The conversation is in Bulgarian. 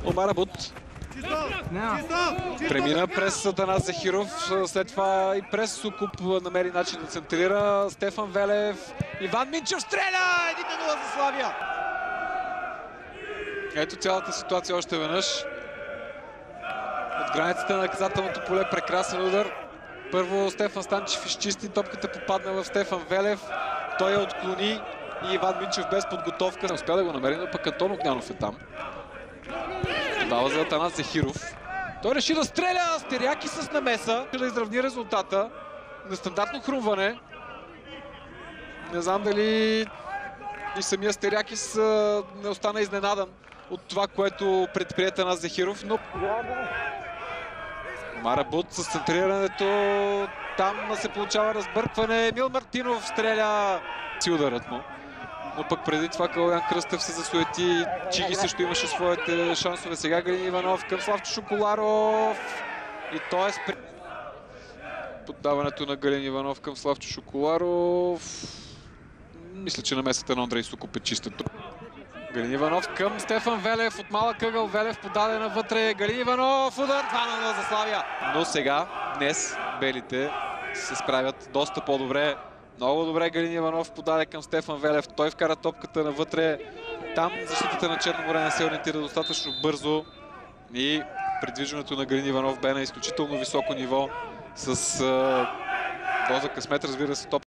Омар Абуд премина през Атанас Захиров, след това и през Сукуп намери начин да центрира. Стефан Велев, Иван Минчев стреля! 1-0 за Славия! Ето цялата ситуация още веднъж. От границата на наказателното поле прекрасен удар. Първо Стефан Станчев изчисти, топката попадна в Стефан Велев. Той я отклони и Иван Минчев без подготовка не успя да го намери, но пък Антон Огнянов е там. Дава за Атанас Захиров. Той реши да стреля, Стеряки с намеса, да изравни резултата. Нестандартно хрумване. Не знам дали и самия Стерякис не остана изненадан от това, което предприе Атанас Захиров, но Омар Абуд с центрирането, там се получава разбъркване. Емил Мартинов стреля си ударът му. Но пък преди това Калян Кръстев се засуети. Чиги също имаше своите шансове. Сега Галин Иванов към Славчо Шоколаров. И той е спри... Поддаването на Галин Иванов към Славчо Шоколаров. Мисля, че намесата на Андрей Сукуп е чиста тук. Галин Иванов към Стефан Велев. От малък ъгъл Велев подаде навътре. Галин Иванов. Удар 2-0 за Славия. Но сега, днес, белите се справят доста по-добре. Много добре Галин Иванов подаде към Стефан Велев. Той вкара топката навътре. Там защитата на Черно море не се ориентира достатъчно бързо. И придвижването на Галин Иванов бе на изключително високо ниво. С доза късмет, разбира се, топ.